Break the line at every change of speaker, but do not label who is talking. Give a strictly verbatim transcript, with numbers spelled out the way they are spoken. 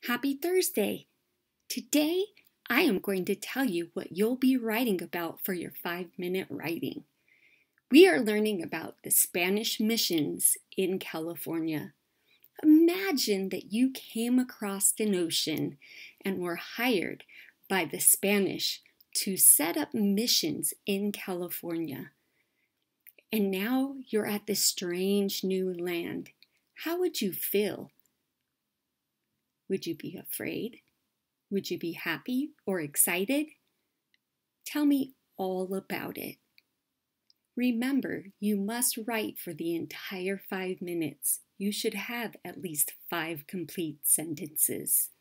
Happy Thursday! Today, I am going to tell you what you'll be writing about for your five-minute writing. We are learning about the Spanish missions in California. Imagine that you came across an ocean and were hired by the Spanish to set up missions in California. And now you're at this strange new land. How would you feel? Would you be afraid? Would you be happy or excited? Tell me all about it. Remember, you must write for the entire five minutes. You should have at least five complete sentences.